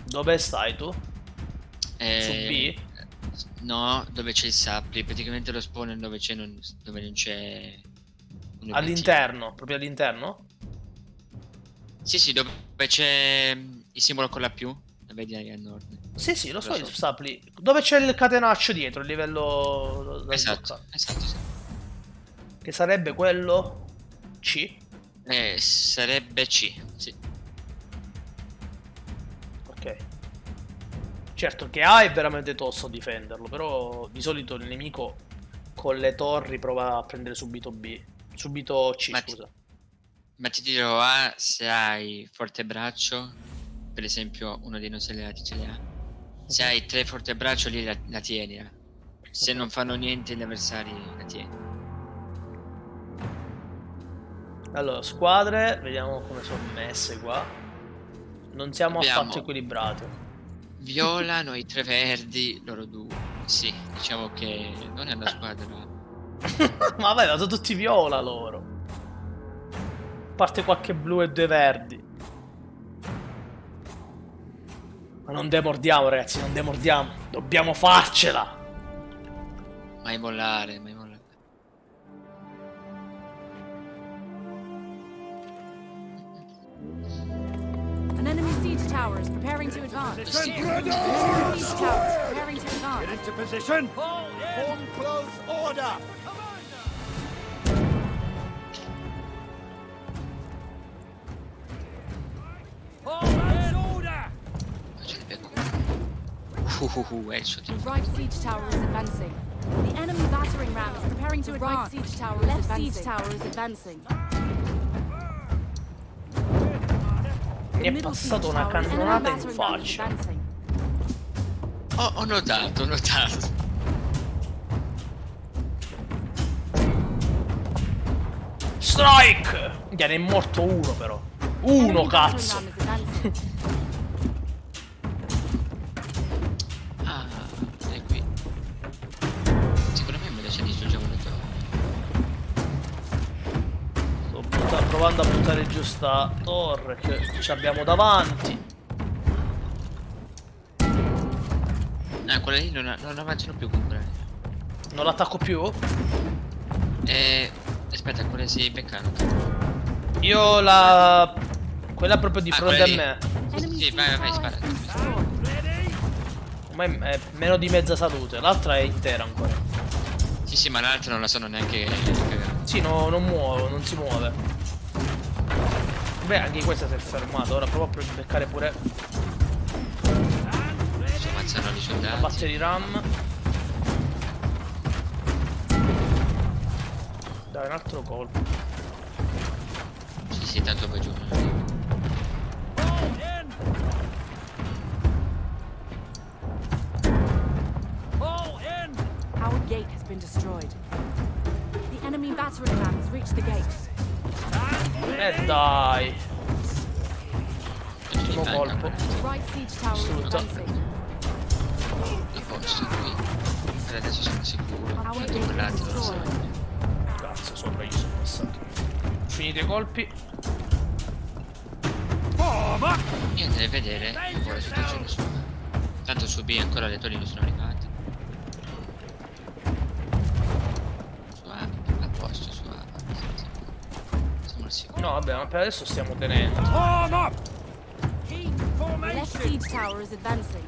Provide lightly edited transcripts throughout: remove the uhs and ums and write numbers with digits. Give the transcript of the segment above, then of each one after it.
Dove stai tu? Su B? No, dove c'è il Sapri, praticamente lo spawn dove non c'è un obiettivo. All'interno, proprio all'interno? Sì, dove c'è il simbolo con la più, la vedi a nord. Sì, lo so il Sapli. Dove c'è il catenaccio dietro, il livello da Esatto. Che sarebbe quello C? Sarebbe C, sì. Ok. Certo che A è veramente tosto difenderlo, però di solito il nemico con le torri prova a prendere subito B. Subito C, scusa. Ma ti dirò A se hai forte braccio, per esempio uno dei nostri alleati ce li ha. Se hai 3 forte braccio lì la tieni. Se non fanno niente gli avversari la tieni. Allora, squadre, vediamo come sono messe qua. Non siamo affatto equilibrati. Viola, noi 3 verdi, loro 2. Sì, diciamo che non è una squadra. Ma vai, sono tutti viola loro. A parte qualche blu e 2 verdi. Ma non demordiamo, ragazzi, non demordiamo. Dobbiamo farcela. Mai mollare. An enemy siege tower is preparing to advance. Siege tower is preparing to advance. Get into position. Form close order. The right siege tower is advancing. The enemy battering ram is preparing to advance. Right siege tower is advancing. Siege tower is advancing. Mi è passata una cannonata in faccia. Ho notato. Strike! Ne è morto uno però. Uno, cazzo! È qui. Secondo me me ci distruggiamo le torri. Sto provando a buttare giù sta torre che ci abbiamo davanti. Quella lì non avanzano più con quella lì. Non l'attacco più? Aspetta, quella si beccano. Io la... Quella proprio di fronte a me. Sì, vai, spara. Ormai è meno di mezza salute, l'altra è intera ancora. Sì, ma l'altra non la sono neanche cagata. Sì, no, non si muove. Beh, anche questa si è fermata, ora provo a beccare pure. Sto ammazzando i soldati. La batteria di RAM. Dai, un altro colpo. Sì, tanto poi giù. Our gate has been destroyed. The enemy battering ram has reached the gate. Dai. Ultimo colpo. Right siege tower is advancing. A posto qui. Per adesso sono sicuro. Tanto quell'altro non so. Cazzo, sopra gli sono passato. Finite i colpi. Io andrei a vedere un po' la situazione su. Tanto su B ancora le torri non sono arrivate. Su A, a posto, su A. Siamo al sicuro. No, vabbè, ma per adesso stiamo tenendo. Left siege tower is advancing.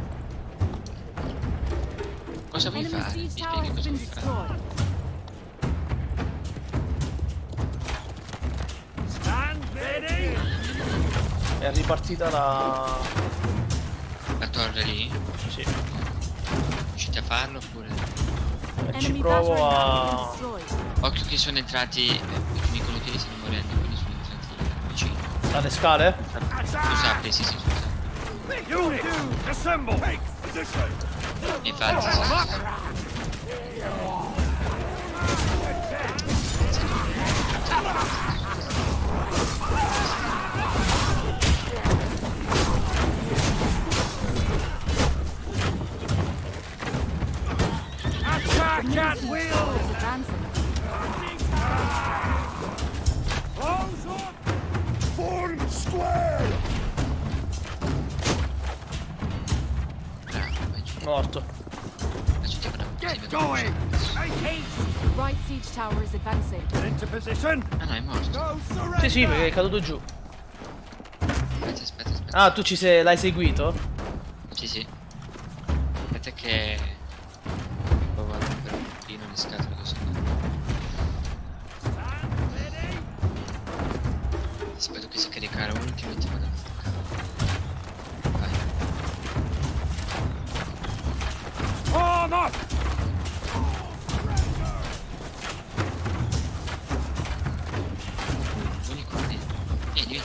Cosa vuoi Enemy fare? Mi siege tower spieghi has cosa been vuoi fare? destroyed. È ripartita la torre lì? Sì. Riuscite a farlo oppure? Ci provo a... Occhio che sono entrati. I micolottieri stanno morendo, quindi sono entrati vicino. Dalle scale? Scusate, sì, scusate. Infatti, sì. Attack at will! Form square! Morto. Get going! Make haste! Right siege tower is advancing. Get into position! Ah no, è morto. No Sì, surrender! sì, perché è caduto giù. Aspetta. Ah, tu l'hai seguito? Sì, sì. Aspetta che... vado per un pochino di scatole così. Aspetto che si carica l'ultimo e ti vado a fuoco. Vai. Form up! L'unico lì. Vieni.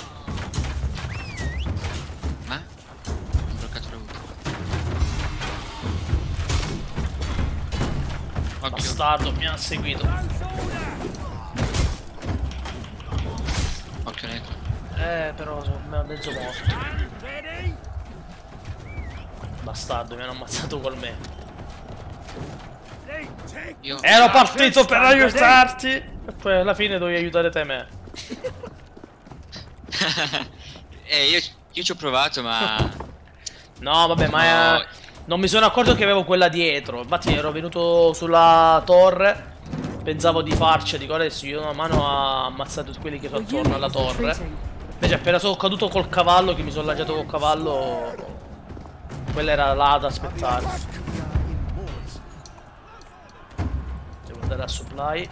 Ma? Ho bloccato l'ultimo. Occhio. Bastardo, mi ha seguito. Occhio negro. Però sono mezzo morto. Ready? Bastardo, mi hanno ammazzato col me. They take Io... Ero partito per aiutarti! E poi alla fine dovevi aiutare te me. io ci ho provato, ma... No, vabbè, ma No. non mi sono accorto che avevo quella dietro. Infatti ero venuto sulla torre. Pensavo di farci, dico adesso io una mano a ammazzare tutti quelli che sono Your attorno unit alla is torre. retreating. Invece appena sono caduto col cavallo, che mi sono lanciato col cavallo, quella era là ad aspettare. Devo andare a supply.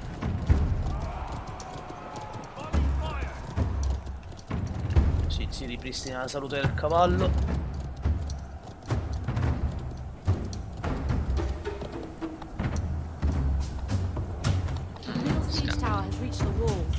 Sì, si ripristina la salute del cavallo. The middle siege tower has reached the walls.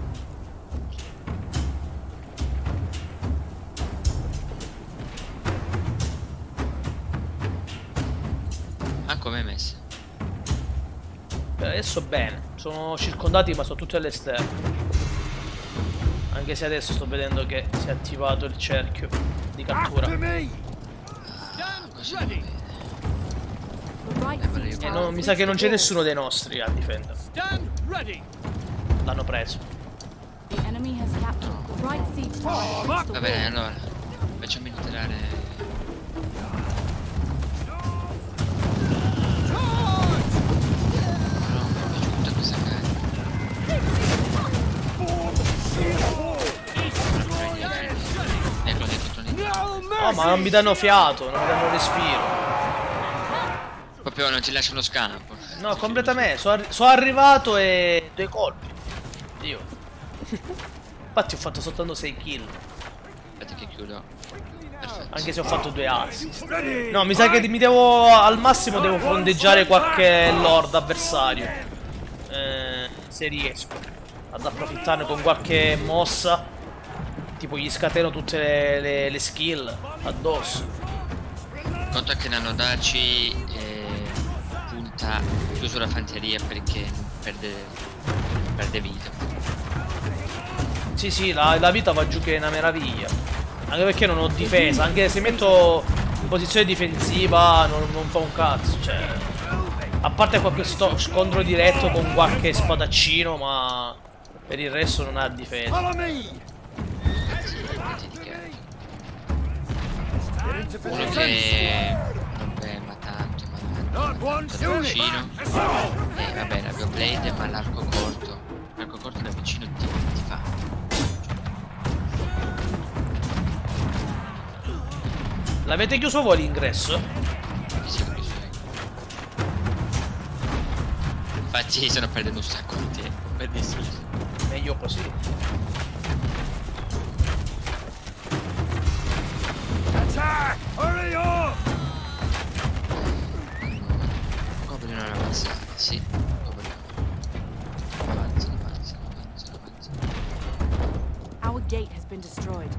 Ah, com'è messa? Per adesso bene, sono circondati ma sono tutti all'esterno. Anche se adesso sto vedendo che si è attivato il cerchio di cattura. after me! Così Ready. va bene. The right ma siege io- tower No, has mi sa che reached non the c'è walls. nessuno dei nostri a difendere. Stand ready! L'hanno preso. The enemy has captured the right siege tower has reached the Va bene, walls. allora. Facciamo tirare... No, mi è piaciuta questa carica. Negro, negro. No Oh, ma non mi danno fiato, non mi danno respiro. Proprio non ti lasciano scampo. No, completamente. Sono arrivato e 2 colpi. Dio. Infatti ho fatto soltanto 6 kill. Aspetta che chiudo. Perfetto. Anche se ho fatto 2 assist. Ready! No, mi sa che mi devo. Al massimo devo fondeggiare qualche lord avversario. Se riesco. Ad approfittarne con qualche mossa. Tipo gli scateno tutte le skill addosso. Conta che Nanodaci punta più sulla fanteria perché non perde vita. Sì, sì, la vita va giù che è una meraviglia. Anche perché non ho difesa. Anche se metto in posizione difensiva non fa un cazzo. Cioè, a parte qualche scontro diretto con qualche spadaccino, ma per il resto non ha difesa. Follow me! Get into Uno position! che non bema tanto, Not ma one da unit! vicino. Vabbè, la Blade, ma l'arco corto. L'arco corto da vicino ti fa. L'avete chiuso voi l'ingresso? Sì, sì, capisco. Infatti stanno perdendo un sacco di tempo per distruggersi. Meglio così. Attack! Hurry up! Goblin non avanzare, sì. Goblin. Avanzano. Our gate has been destroyed.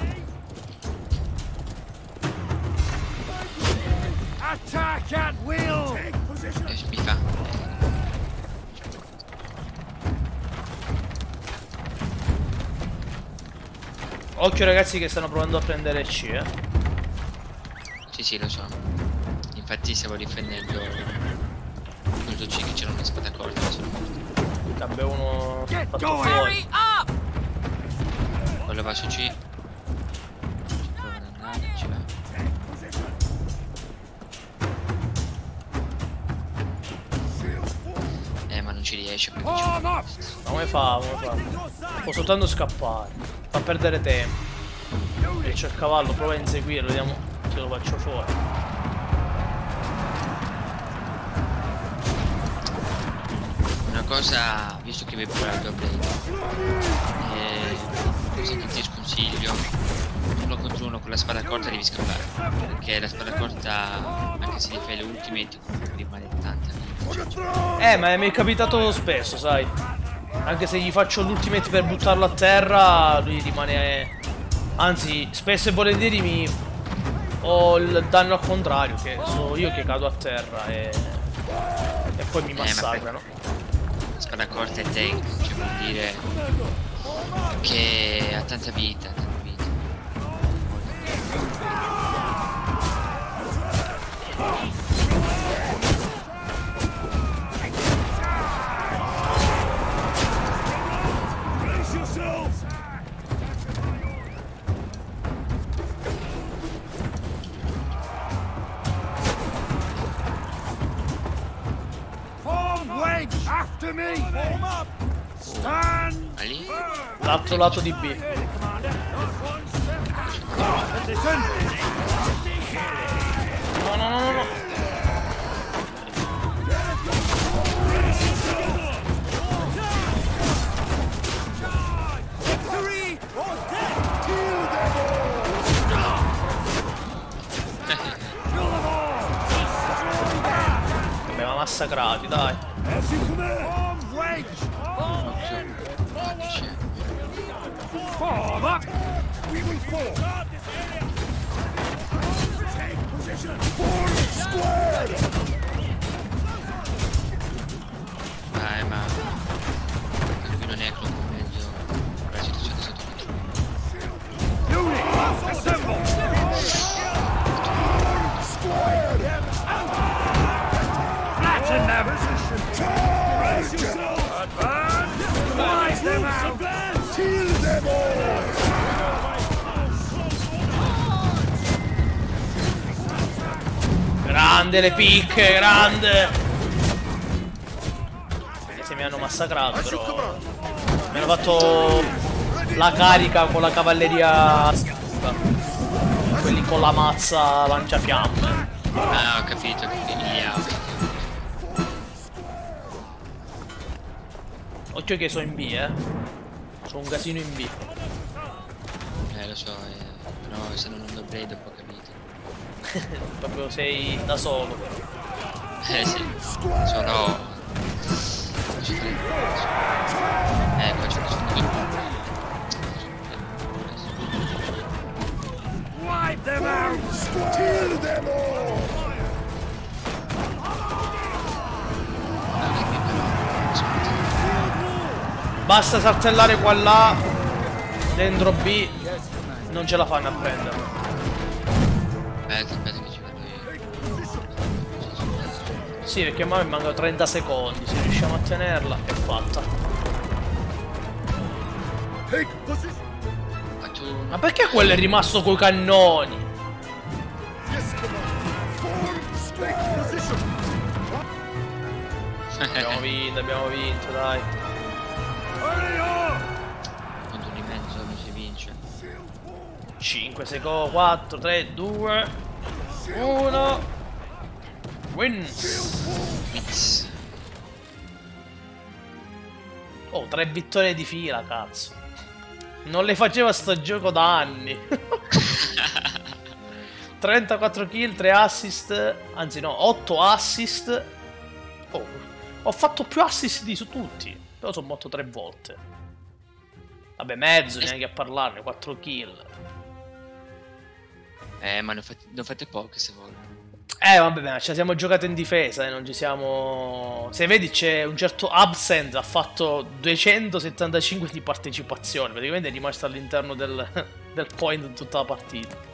Attack at will! Occhio ragazzi che stanno provando a prendere C, Sì, sì, lo so. Infatti stavo difendendo quello C che c'era una spada corta. Vabbè, uno Get fatto going. fuori. Quello va su C. Ci prova ad andare, ci va. Ma non ci riesce perché c'è Form up. Ma come fa? Può soltanto scappare. Fa perdere tempo. E c'è il cavallo, prova a inseguirlo, vediamo se lo faccio fuori. una cosa, visto che vi parlato a Blade, cosa che ti sconsiglio, uno contro uno con la spada corta devi scappare, perché la spada corta, anche se gli fai le ultimate, comunque rimane tanta vita. Ma mi è capitato spesso, sai. Anche se gli faccio l'ultimate per buttarlo a terra, lui rimane... Anzi, spesso e volentieri mi... ho il danno al contrario, che sono io che cado a terra e poi mi massacrano. La spada corta è tank, cioè vuol dire che ha tanta vita, tanta vita. Brace yourselves. Form wedge after me. Form up. Stand. Ma lì? L'altro lato di B. Position. No, no, no, no, no. Victory or death. Kill them Vabbè, ma massacrati, dai. all. As you command. Form wedge. Form up. We will fall. Take position. Form square. Ma qui non è troppo meglio la situazione sotto controllo. Unit, assemble. Flatten them. Brace yourselves. Advance. Wipe them out. Kill them all. Grande le picche, grande. Se mi hanno massacrato, però mi hanno fatto la carica con la cavalleria, quelli con la mazza lanciafiamme. Ah, ho capito che li ha. Occhio che sono in B, sono un casino in B. Lo so, però se non ho Blade ho capito. Proprio sei da solo. Sì, sono... Qua c'è nessuno. Wipe them out. Kill them all. Basta saltellare qua là, dentro B, non ce la fanno a prenderlo. Aspetta che ci vado io. Sì, perché a me mancano 30 secondi, se riusciamo a tenerla è fatta. Take position. Ma tu... Ma perché quello è rimasto coi cannoni? Yes, command. Form straight position. Abbiamo vinto, dai. Hurry up. Quanto di mezzo non si vince. 5 secondi, 4, 3, 2, 1. Wins. Mix. Oh, 3 vittorie di fila, cazzo. Non le faceva sto gioco da anni. 34 kill, 3 assist. Anzi no, 8 assist. Oh, ho fatto più assist di su tutti. Però sono morto 3 volte. Vabbè, mezzo, neanche a parlarne, 4 kill. Ma ne ho fatte poche se vuoi. Vabbè, ma ce la siamo giocate in difesa, non ci siamo... Se vedi c'è un certo Absent, ha fatto 275 di partecipazione, praticamente è rimasto all'interno del... del point in tutta la partita.